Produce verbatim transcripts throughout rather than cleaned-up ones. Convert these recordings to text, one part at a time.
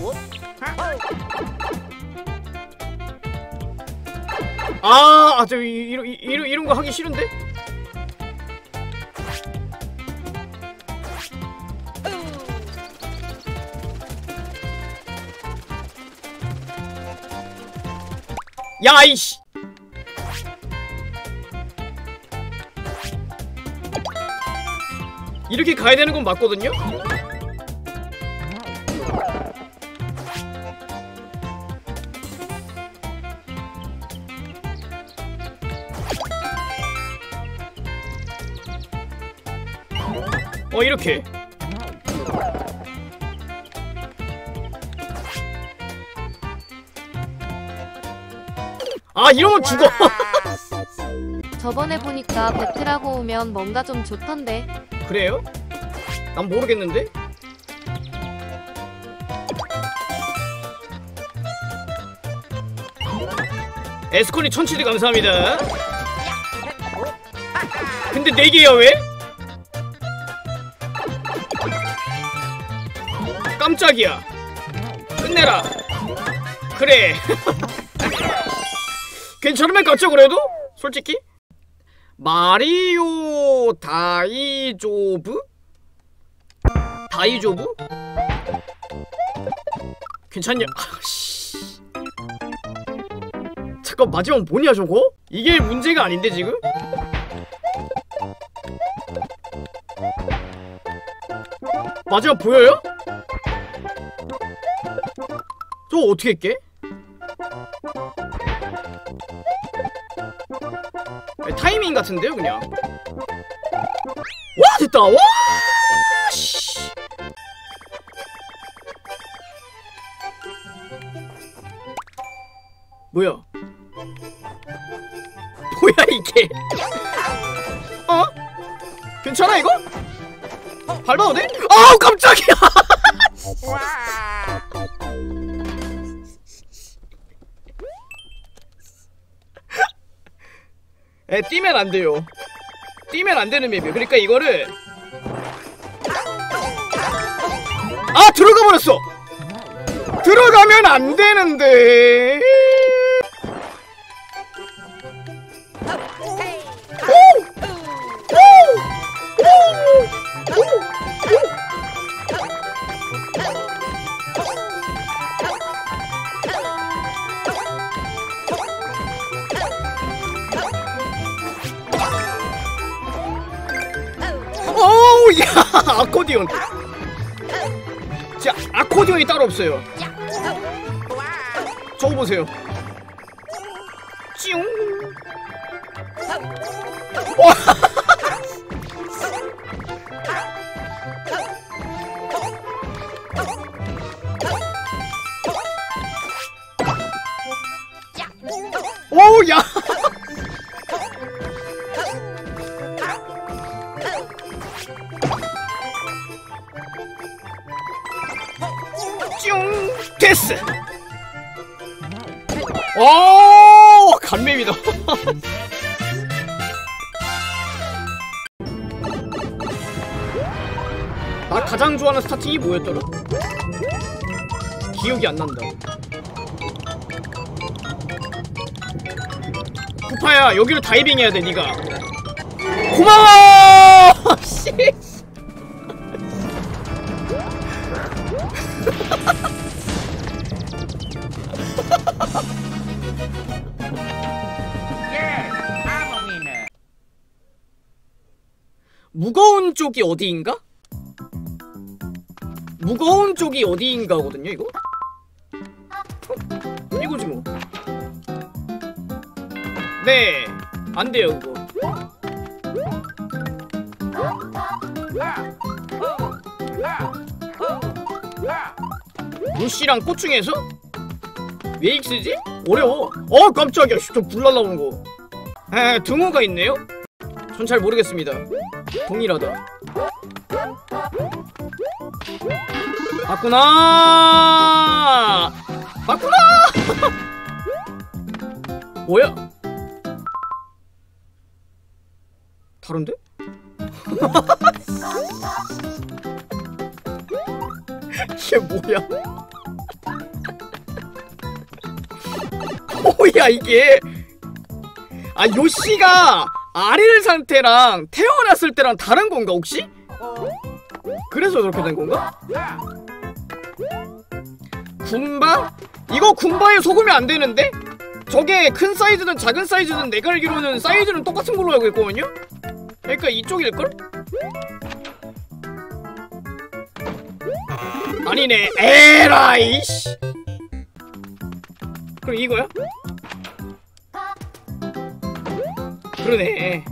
아, 아, 저 이런 이런 이런 거 하기 싫은데? 야, 이씨. 이렇게 가야 되는 건 맞거든요? 어, 이렇게. 아, 이러면 죽어. 저번에 보니까 배틀하고 오면 뭔가 좀 좋던데. 그래요? 난 모르겠는데? 에스콘이 천칠이 감사합니다. 근데 네 개야 왜? 깜짝이야. 끝내라. 그래. 괜찮으면 갔죠 그래도? 솔직히? 마리오 다이조브? 다이조브? 괜찮냐? 아씨. 잠깐 마지막 뭐냐 저거? 이게 문제가 아닌데 지금? 마지막 보여요? 저거 어떻게 깨? 타이밍 같은데요 그냥. 와 됐다. 와 씨. 뭐야? 뭐야 이게? 어? 괜찮아 이거? 밟아도 돼? 아우 깜짝이야. 에, 뛰면 안 돼요. 뛰면 안 되는 맵이에요. 그러니까 이거를 아 들어가 버렸어. 들어가면 안 되는데. 오우 야 아코디언. 자 아코디언이 따로 없어요. 저거 보세요. 찌웅. 와. 오우 야. 쭉 됐어. 오 간맵이다. 나 가장 좋아하는 스타팅이 뭐였더라? 기억이 안 난다. 구파야 여기로 다이빙 해야 돼 니가. 고마워. 씨. 무거운 쪽이 어디인가? 무거운 쪽이 어디인가거든요 이거? 어? 이거지 뭐. 네 안돼요 그거. 루시랑 꼬충에서? 왜 익스지? 어려워. 어 깜짝이야. 저 불 날라오는 거. 에 등호가 있네요? 전 잘 모르겠습니다. 동일하다. 맞구나. 맞구나. 뭐야? 다른데? 이게 뭐야? 뭐야 이게. 아 요시가 아릴 상태랑 태어났을 때랑 다른 건가 혹시? 그래서 그렇게 된 건가? 군바? 이거 군바에 속으면 안 되는데? 저게 큰 사이즈든 작은 사이즈든 내가 알기로는 사이즈는 똑같은 걸로 알고 있거든요? 그러니까 이쪽일걸? 아니네. 에라이 씨. 그럼 이거야? 그러네.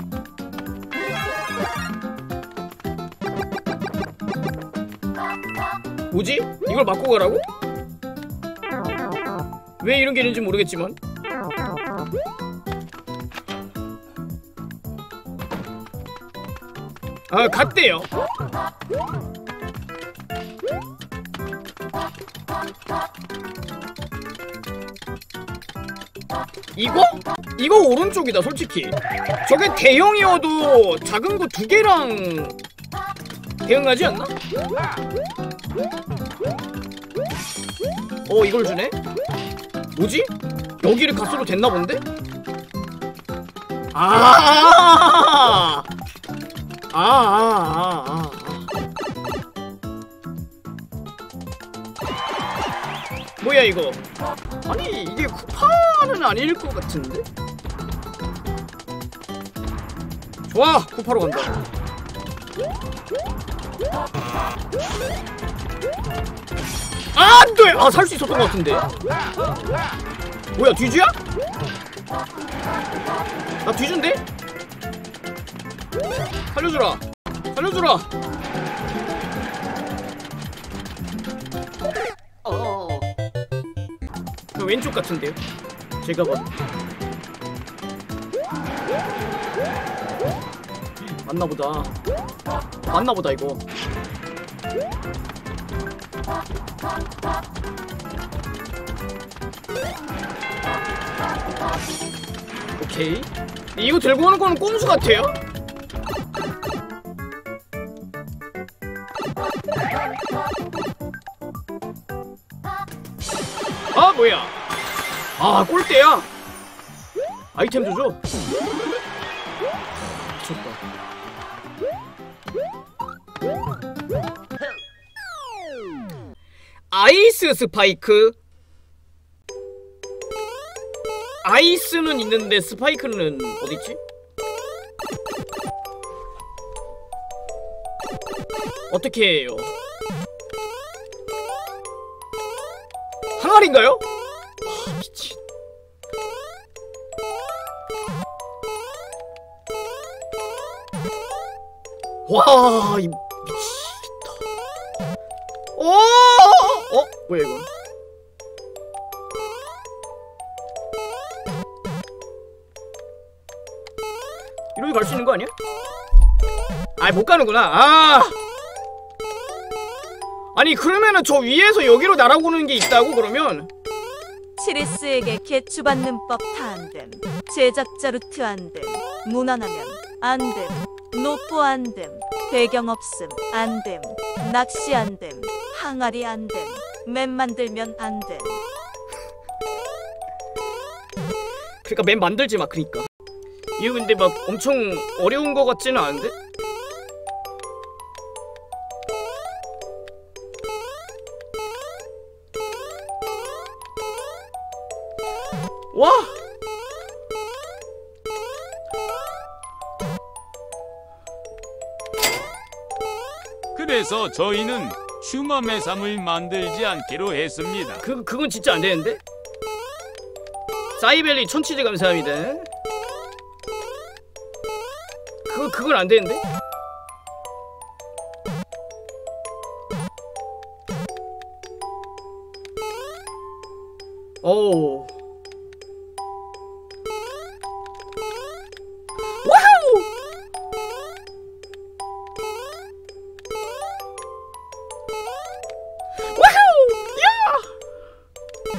뭐지? 이걸 맞고 가라고? 왜 이런 게 있는지 모르겠지만. 아, 갔대요. 이거? 이거 오른쪽이다 솔직히. 저게 대형이어도 작은 거 두 개랑 대응하지 않나? 어 이걸 주네? 뭐지? 여기를 가스로 됐나 본데? 아, 아, 아, 아, 아. 뭐야 이거? 아니 이게 쿠파는 아닐 것 같은데? 좋아! 쿠파로 간다. 아, 안 돼! 아, 살 수 있었던 것 같은데. 뭐야, 뒤주야? 나 뒤준데? 살려주라. 살려주라. 어. 왼쪽 같은데요? 제가 봐도. 맞나보다. 맞나보다 이거. 오케이. 이거 들고 오는 거는 꼼수 같아요? 아 뭐야? 아 꼴대야. 아이템 도 줘. 미쳤다. 아이스 스파이크. 아이스는 있는데 스파이크는 어디있지? 어떻게 해요? 항아리인가요? 아, 미친. 와, 이 미치겠다. 오! 어? 뭐야 이거? 이렇게 갈 수 있는 거 아니야? 아이 못 가는구나. 아! 아니 그러면은 저 위에서 여기로 날아오는 게 있다고 그러면? 치리스에게 개추받는 법 다 안됨. 제작자 루트 안됨. 무난하면 안됨. 노포 안됨. 배경 없음 안됨. 낚시 안됨. 항아리 안됨. 맵 만들면 안됨. 그러니까 맵 만들지 마. 그니까 이거 근데 막 엄청 어려운 거 같지는 않은데? 와! 그래서 저희는 휴먼 해삼을 만들지 않기로 했습니다. 그, 그건 진짜 안 되는데? 사이벨리 천치즈 감사합니다. 그거, 그건 안 되는데? 오. 와우! 와우! 야!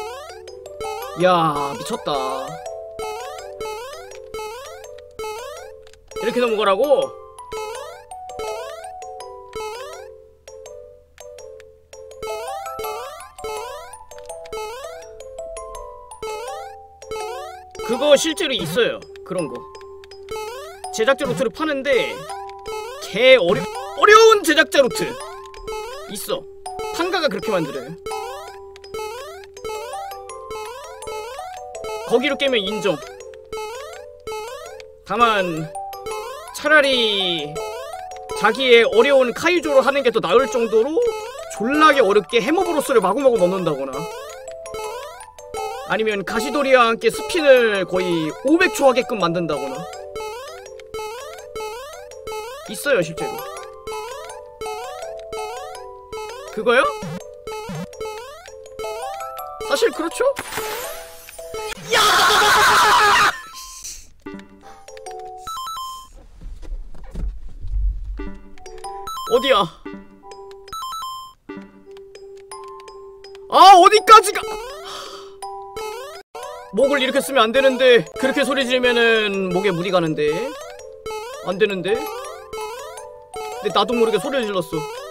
야, 미쳤다. 이렇게 넘어가라고? 그거 실제로 있어요. 그런 거. 제작자 루트를 파는데 개 어려 어려운 제작자 루트 있어. 판가가 그렇게 만들어요. 거기로 깨면 인정. 다만 차라리 자기의 어려운 카이조를 하는 게 더 나을 정도로 졸라게 어렵게 해머브로스를 마구마구 넣는다거나 아니면 가시도리와 함께 스핀을 거의 오백 초 하게끔 만든다거나 있어요 실제로. 그거요? 사실 그렇죠? 야! 어디야? 아 어디까지가? 목을 이렇게 쓰면 안 되는데 그렇게 소리 지르면은 목에 무리 가는데 안 되는데. 근데 나도 모르게 소리를 질렀어.